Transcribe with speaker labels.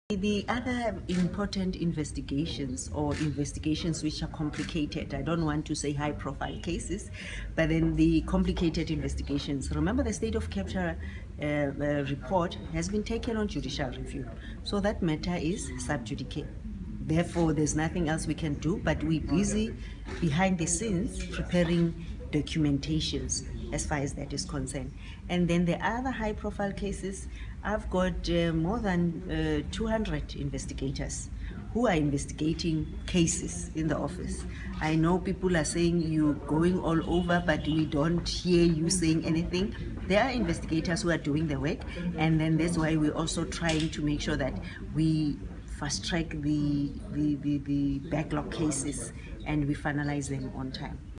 Speaker 1: The other important investigations or investigations which are complicated, I don't want to say high profile cases, but then the complicated investigations. Remember, the State of Capture report has been taken on judicial review. So that matter is sub judice. Therefore, there's nothing else we can do, but we're busy behind the scenes preparing documentations as far as that is concerned. And then the other high profile cases, I've got more than 200 investigators who are investigating cases in the office. I know people are saying you're going all over, but we don't hear you saying anything. There are investigators who are doing the work, and then that's why we're also trying to make sure that we fast track the backlog cases and we finalize them on time.